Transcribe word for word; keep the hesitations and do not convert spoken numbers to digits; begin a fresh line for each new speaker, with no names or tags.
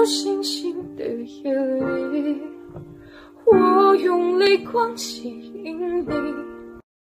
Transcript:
星星的夜里，我用泪光吸引你。